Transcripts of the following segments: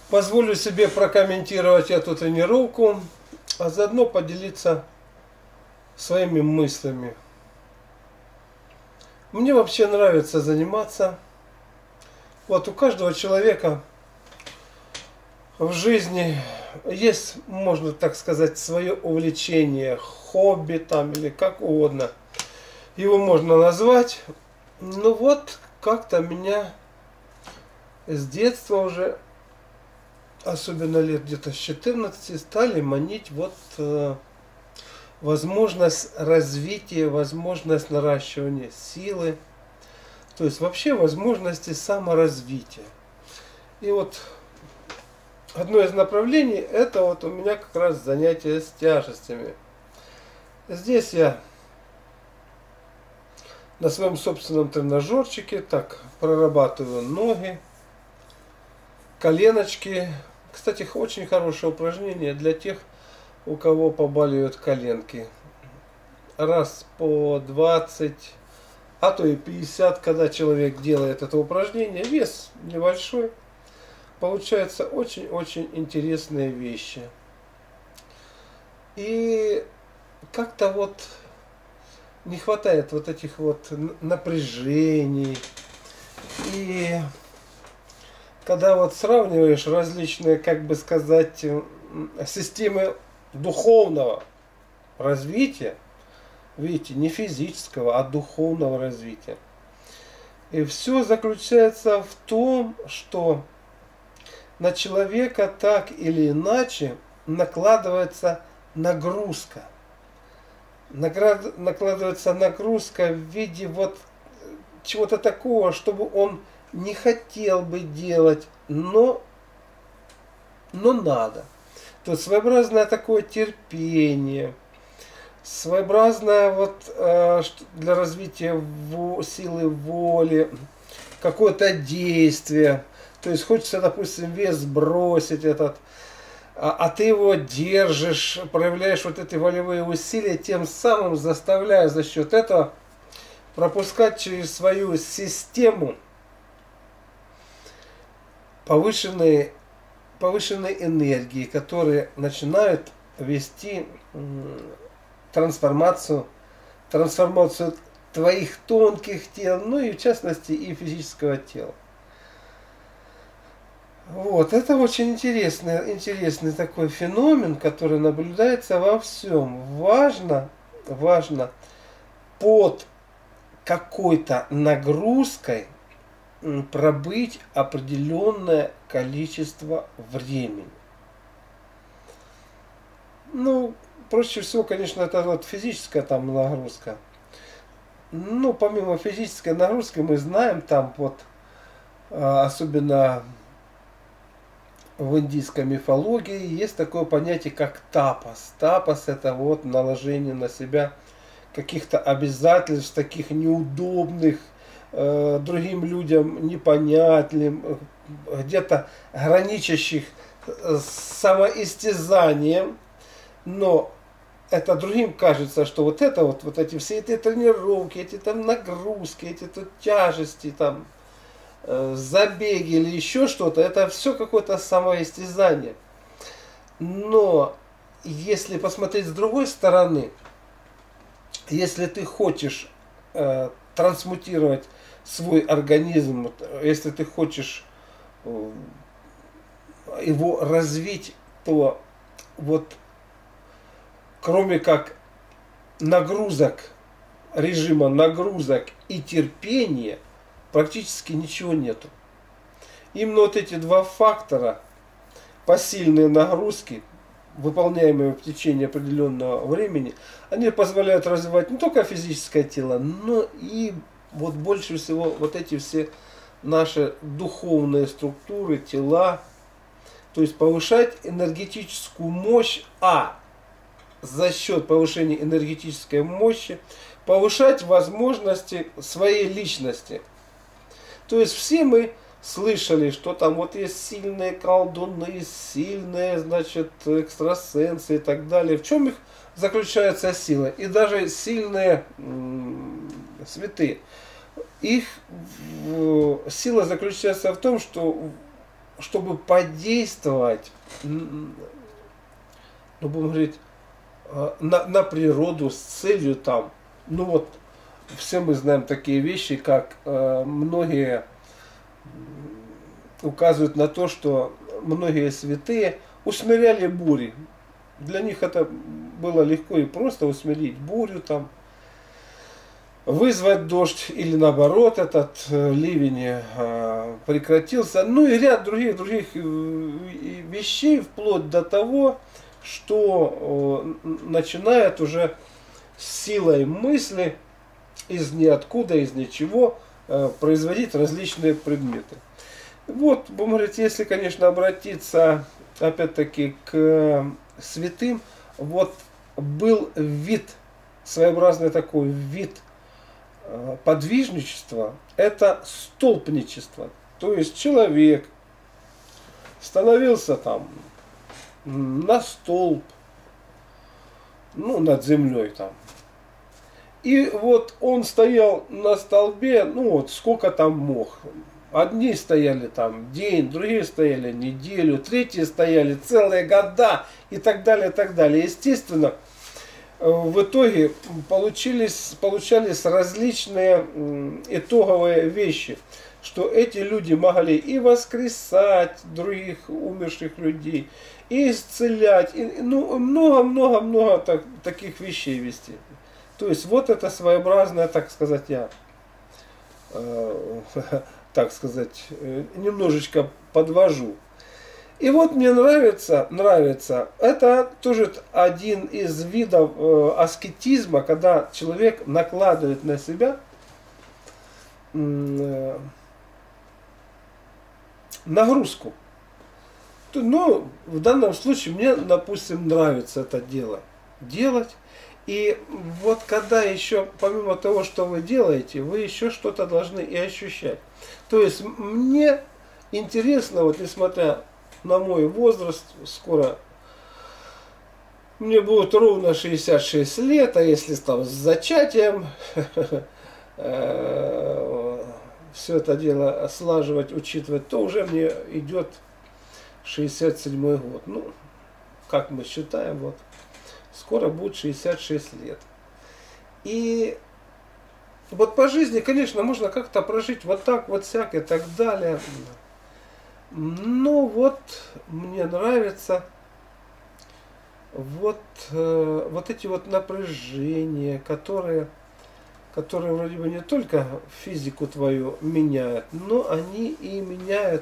Позволю себе прокомментировать эту тренировку, а заодно поделиться своими мыслями. Мне вообще нравится заниматься. Вот у каждого человека в жизни есть, можно так сказать, свое увлечение, хобби там или как угодно. Его можно назвать. Ну вот, как-то меня с детства уже, особенно лет где-то с 14, стали манить возможность развития, возможность наращивания силы, то есть вообще возможности саморазвития. И вот одно из направлений это вот у меня как раз занятие с тяжестями. Здесь я на своем собственном тренажерчике так прорабатываю ноги, коленочки. Кстати, очень хорошее упражнение для тех, у кого побаливают коленки. Раз по 20, а то и 50, когда человек делает это упражнение, вес небольшой, получаются очень-очень интересные вещи. И как-то вот не хватает вот этих вот напряжений. И когда вот сравниваешь различные, как бы сказать, системы духовного развития, видите, не физического, а духовного развития. И все заключается в том, что на человека так или иначе накладывается нагрузка. Накладывается нагрузка в виде вот чего-то такого, чтобы он не хотел бы делать, но надо. То есть своеобразное такое терпение, своеобразное вот для развития силы воли, какое-то действие. То есть хочется, допустим, вес бросить этот, а ты его держишь, проявляешь вот эти волевые усилия, тем самым заставляя за счет этого пропускать через свою систему повышенные энергии, которые начинают вести трансформацию твоих тонких тел, ну и в частности и физического тела. Вот, это очень интересный такой феномен, который наблюдается во всем. Важно под какой-то нагрузкой пробыть определенное количество времени. Ну, проще всего, конечно, это вот физическая там нагрузка. Ну, помимо физической нагрузки, мы знаем там вот, особенно в индийской мифологии, есть такое понятие, как тапас. Тапас это вот наложение на себя каких-то обязательств, таких неудобных, другим людям непонятным, где-то граничащих с самоистязанием, но это другим кажется, что вот эти все эти тренировки, эти там нагрузки, эти тут тяжести, там забеги или еще что-то, это все какое-то самоистязание. Но если посмотреть с другой стороны, если ты хочешь трансмутировать свой организм, если ты хочешь его развить, то вот кроме как нагрузок, режима нагрузок и терпения, практически ничего нету. Именно вот эти два фактора, посильные нагрузки, выполняемые в течение определенного времени, они позволяют развивать не только физическое тело, но и вот больше всего вот эти все наши духовные структуры, тела, то есть повышать энергетическую мощь, а за счет повышения энергетической мощи повышать возможности своей личности. То есть все мы слышали, что там вот есть сильные колдуны, сильные, значит, экстрасенсы и так далее. В чем их заключается сила? И даже сильные святые. Их сила заключается в том, что чтобы подействовать, ну, будем говорить, на природу с целью там, ну вот, все мы знаем такие вещи, как многие указывают на то, что многие святые усмиряли бури. Для них это было легко и просто усмирить бурю, там, вызвать дождь или наоборот этот ливень прекратился. Ну и ряд других вещей, вплоть до того, что начинает уже силой мысли из ниоткуда, из ничего производить различные предметы. Вот, будем говорить, если, конечно, обратиться опять-таки к святым, вот был вид, своеобразный такой вид подвижничества, это столпничество. То есть человек становился там на столб, ну, над землей там. И вот он стоял на столбе, ну вот сколько там мог. Одни стояли там день, другие стояли неделю, третьи стояли целые года и так далее, и так далее. Естественно, в итоге получались различные итоговые вещи, что эти люди могли и воскресать других умерших людей, и исцелять, и, ну, много-много-много таких вещей вести. То есть вот это своеобразное, так сказать, так сказать, немножечко подвожу. И вот мне нравится, это тоже один из видов аскетизма, когда человек накладывает на себя нагрузку. Ну, в данном случае мне, допустим, нравится это делать. И вот когда еще, помимо того, что вы делаете, вы еще что-то должны и ощущать. То есть мне интересно, вот несмотря на мой возраст, скоро мне будет ровно 66 лет, а если там с зачатием все это дело слаживать, учитывать, то уже мне идет 67 год. Ну, как мы считаем, вот скоро будет 66 лет. И вот по жизни, конечно, можно как-то прожить вот так, вот всяк и так далее. Но вот мне нравится вот эти вот напряжения, которые вроде бы не только физику твою меняют, но они и меняют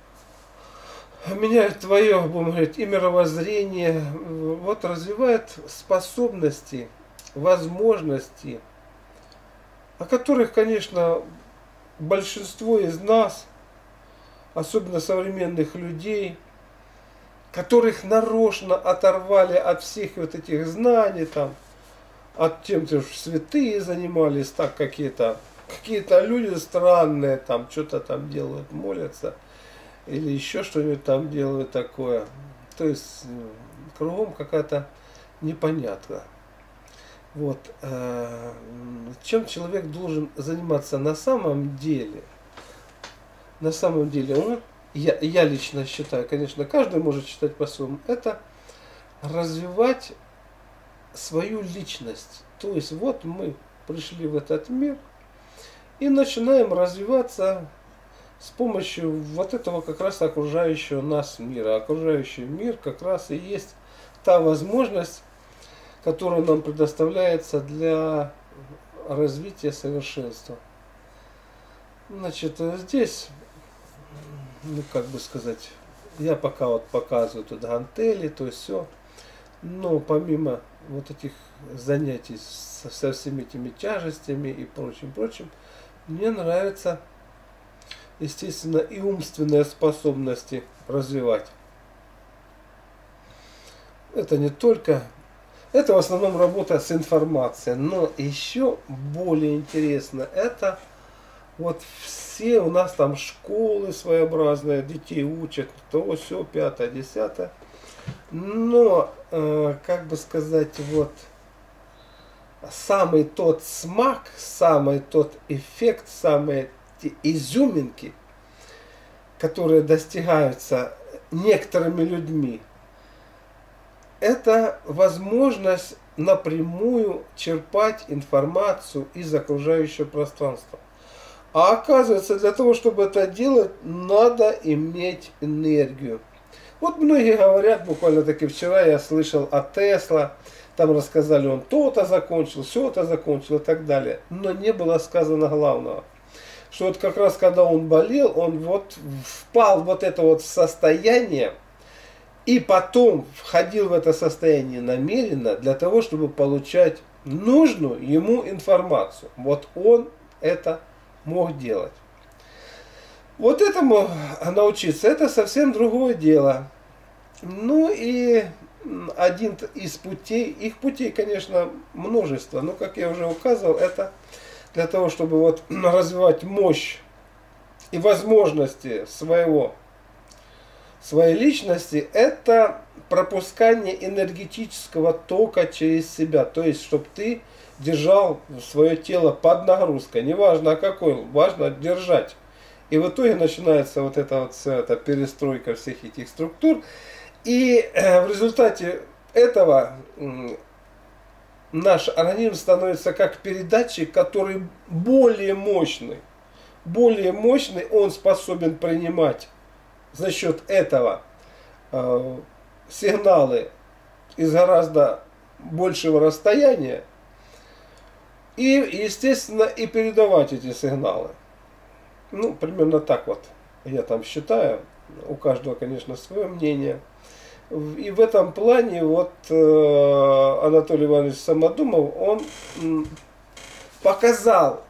твое, будем говорить, и мировоззрение, вот развивает способности, возможности, о которых, конечно, большинство из нас, особенно современных людей, которых нарочно оторвали от всех вот этих знаний, там, от тем, что святые занимались, так какие-то люди странные, там, что-то там делают, молятся, или еще что-нибудь там делают такое. То есть кругом какая-то непонятка. Вот. Чем человек должен заниматься на самом деле? На самом деле он, я лично считаю, конечно, каждый может считать по-своему, это развивать свою личность. То есть вот мы пришли в этот мир и начинаем развиваться с помощью вот этого как раз окружающего нас мира. Окружающий мир как раз и есть та возможность, которая нам предоставляется для развития совершенства. Значит, здесь, ну как бы сказать, я пока вот показываю тут гантели, то есть все. Но помимо вот этих занятий со всеми этими тяжестями и прочим, мне нравится, естественно, и умственные способности развивать. Это не только, это в основном работа с информацией, но еще более интересно, это вот все у нас там школы своеобразные, детей учат, то все, пятое, десятое. Но, как бы сказать, вот самый тот смак, самый тот эффект, самые те изюминки, которые достигаются некоторыми людьми, это возможность напрямую черпать информацию из окружающего пространства. А оказывается, для того, чтобы это делать, надо иметь энергию. Вот многие говорят, буквально таки вчера я слышал о Тесла, там рассказали, он то-то закончил, все-то закончил и так далее. Но не было сказано главного. Что вот как раз когда он болел, он вот впал в вот это вот состояние, и потом входил в это состояние намеренно для того, чтобы получать нужную ему информацию. Вот он это мог делать. Вот этому научиться, это совсем другое дело. Ну и один из путей, их путей, конечно, множество, но, как я уже указывал, это для того, чтобы вот развивать мощь и возможности своей личности, это пропускание энергетического тока через себя. То есть, чтобы ты держал свое тело под нагрузкой. Неважно какой, важно держать. И в итоге начинается вот эта перестройка всех этих структур. И в результате этого наш организм становится как передатчик, который более мощный. Более мощный, он способен принимать за счет этого сигналы из гораздо большего расстояния. И, естественно, и передавать эти сигналы. Ну, примерно так вот я там считаю. У каждого, конечно, свое мнение. И в этом плане вот Анатолий Иванович Самодумов, он показал,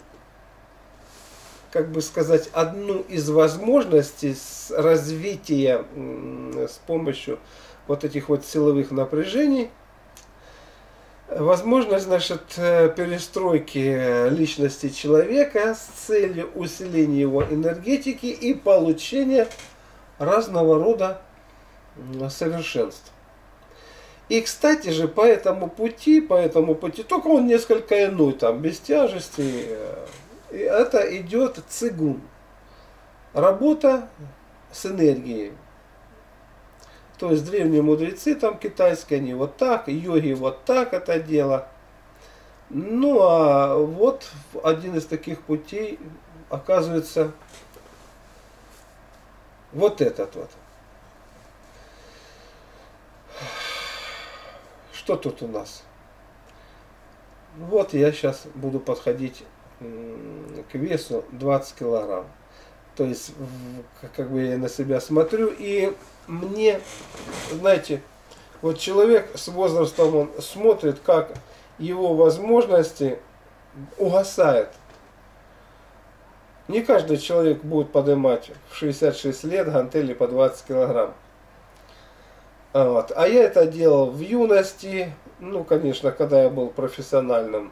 как бы сказать, одну из возможностей развития с помощью вот этих вот силовых напряжений. Возможность, значит, перестройки личности человека с целью усиления его энергетики и получения разного рода совершенств. И, кстати же, по этому пути, только он несколько иной, там, без тяжести, это идет цигун. Работа с энергией. То есть древние мудрецы там китайские, они вот так, йоги вот так это дело. Ну а вот один из таких путей оказывается вот этот вот. Что тут у нас? Вот я сейчас буду подходить к весу 20 килограмм. То есть, как бы я на себя смотрю, и мне, знаете, вот человек с возрастом, он смотрит, как его возможности угасают. Не каждый человек будет поднимать в 66 лет гантели по 20 килограмм. Вот. А я это делал в юности, ну, конечно, когда я был профессиональным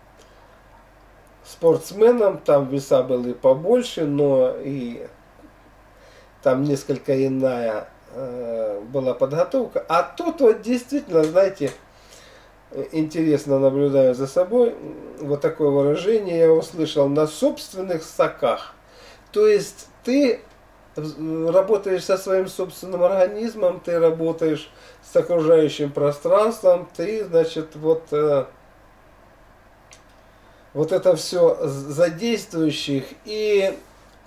спортсменом, там веса были побольше, но и там несколько иная была подготовка. А тут вот действительно, знаете, интересно наблюдаю за собой, вот такое выражение я услышал: на собственных соках. То есть ты работаешь со своим собственным организмом, ты работаешь с окружающим пространством, ты, значит, вот это все задействующих, и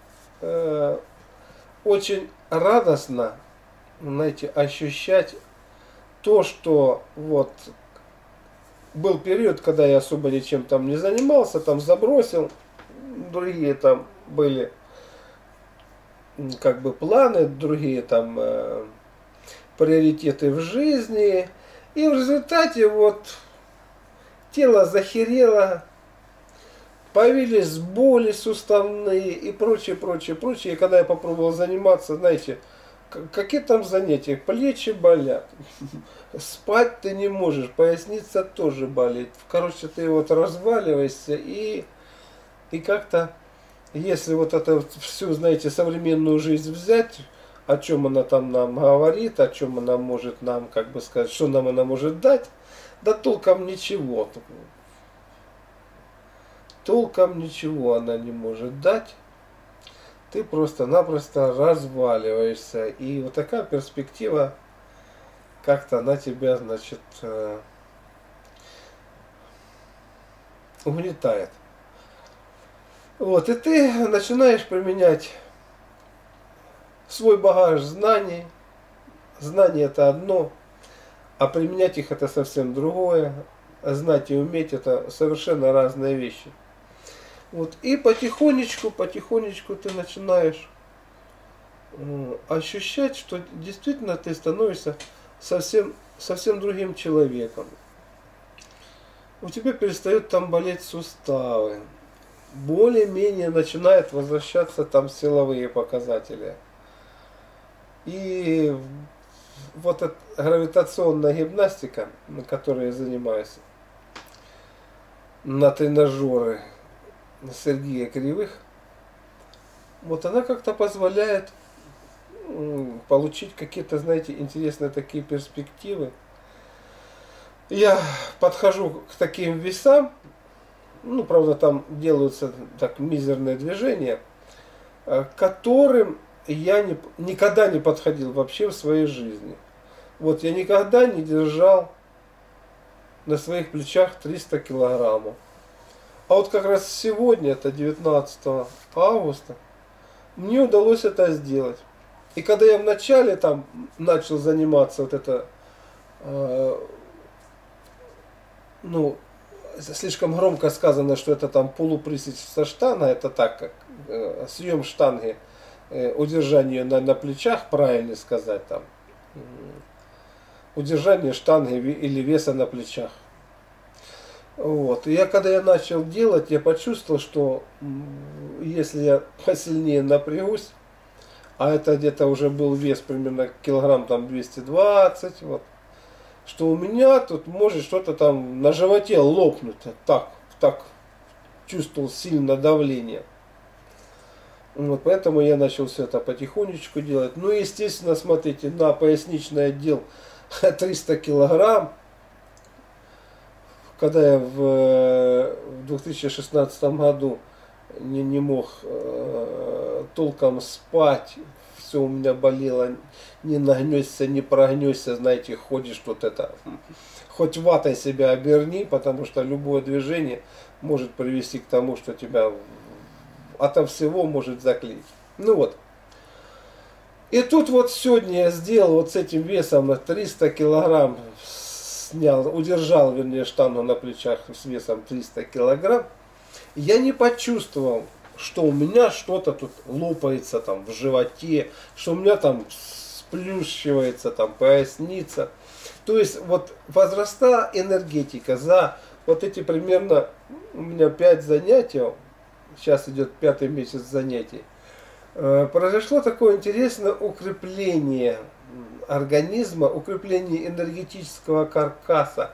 очень радостно, знаете, ощущать то, что вот был период, когда я особо ничем там не занимался, там забросил, другие там были как бы планы, другие там приоритеты в жизни, и в результате вот тело захерело, появились боли суставные и прочее, прочее, прочее. И когда я попробовал заниматься, знаете, какие там занятия? Плечи болят, спать ты не можешь, поясница тоже болит. Короче, ты вот разваливаешься, и как-то, если вот это всю, знаете, современную жизнь взять, о чем она там нам говорит, о чем она может нам, как бы сказать, что нам она может дать, да толком ничего. Толком ничего она не может дать. ты просто-напросто разваливаешься. И вот такая перспектива как-то она тебя, значит, угнетает. Вот, и ты начинаешь применять свой багаж знаний. Знания это одно, а применять их это совсем другое. Знать и уметь это совершенно разные вещи. Вот, и потихонечку ты начинаешь ощущать, что действительно ты становишься совсем другим человеком. У тебя перестают там болеть суставы. Более-менее начинают возвращаться там силовые показатели. И вот эта гравитационная гимнастика, на которой я занимаюсь, на тренажеры Сергея Кривых, вот она как-то позволяет получить какие-то, знаете, интересные такие перспективы. Я подхожу к таким весам, ну, правда, там делаются так мизерные движения, к которым я никогда не подходил вообще в своей жизни. Вот я никогда не держал на своих плечах 300 килограммов. А вот как раз сегодня, это 19 августа, мне удалось это сделать. И когда я вначале там начал заниматься вот это, ну, слишком громко сказано, что это там полуприсядь со штана, это так, как съем штанги, удержание на плечах, правильно сказать, там, удержание штанги или веса на плечах. Вот. И когда я начал делать, я почувствовал, что если я посильнее напрягусь, а это где-то уже был вес примерно килограмм там 220, вот, что у меня тут может что-то там на животе лопнуть. Так чувствовал сильное давление. Вот, поэтому я начал все это потихонечку делать. Ну, естественно, смотрите, на поясничный отдел 300 килограмм. Когда я в 2016 году не мог толком спать, все у меня болело, не нагнешься, не прогнешься, знаете, ходишь вот это, хоть ватой себя оберни, потому что любое движение может привести к тому, что тебя ото всего может заклеить. Ну вот. И тут вот сегодня я сделал вот с этим весом на 300 килограмм, снял, удержал, вернее, штангу на плечах с весом 300 килограмм. Я не почувствовал, что у меня что-то тут лопается там в животе, что у меня там сплющивается там поясница. То есть вот возрастла энергетика за вот эти примерно у меня 5 занятий, сейчас идет 5-й месяц занятий, произошло такое интересное укрепление организма, укрепление энергетического каркаса,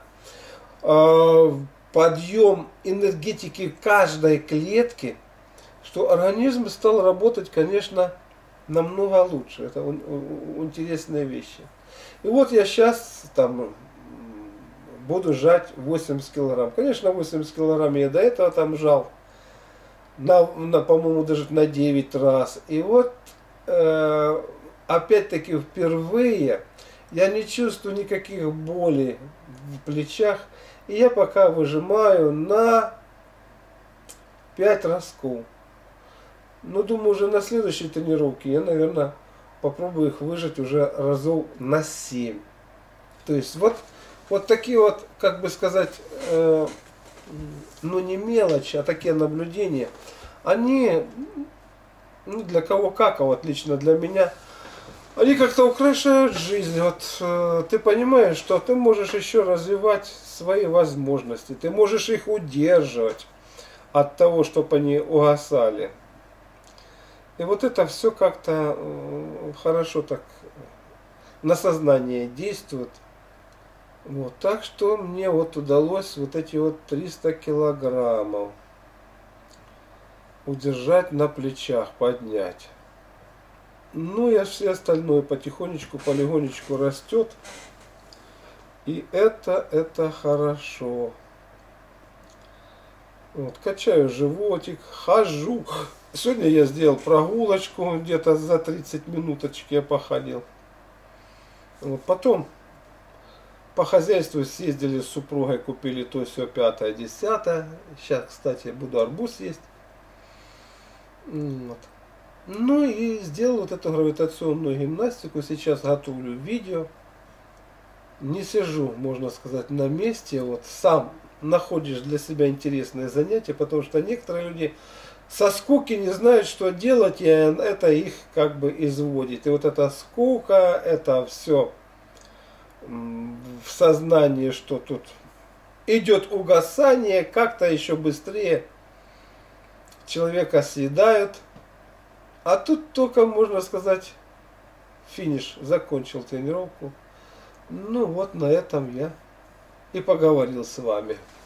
подъем энергетики каждой клетки, что организм стал работать, конечно, намного лучше. Это интересные вещи. И вот я сейчас там буду жать 80 килограмм. Конечно, 80 килограмм я до этого там жал, по-моему, даже на 9 раз. И вот опять-таки впервые я не чувствую никаких болей в плечах. И я пока выжимаю на 5 разков. Но думаю, уже на следующей тренировке я, наверное, попробую их выжать уже разов на 7. То есть вот такие вот, как бы сказать, ну не мелочи, а такие наблюдения, они, ну для кого как, а вот лично для меня, они как-то украшают жизнь. Вот ты понимаешь, что ты можешь еще развивать свои возможности, ты можешь их удерживать от того, чтобы они угасали. И вот это все как-то хорошо так на сознание действует. Вот, так что мне вот удалось вот эти вот 300 килограммов удержать на плечах, поднять. Ну и все остальное потихонечку, полегонечку растет. И это хорошо. Вот, качаю животик, хожу, Сегодня я сделал прогулочку, где-то за 30 минуточек я походил. Вот. Потом по хозяйству съездили с супругой, купили то все пятое, десятое. Сейчас, кстати, буду арбуз есть. Вот. Ну и сделал вот эту гравитационную гимнастику. Сейчас готовлю видео. Не сижу, можно сказать, на месте. Вот сам находишь для себя интересное занятие, потому что некоторые люди со скуки не знают, что делать, и это их как бы изводит. И вот эта скука, это все в сознании, что тут идет угасание, как-то еще быстрее человека съедают. А тут только, можно сказать, финиш, закончил тренировку. Ну вот на этом я и поговорил с вами.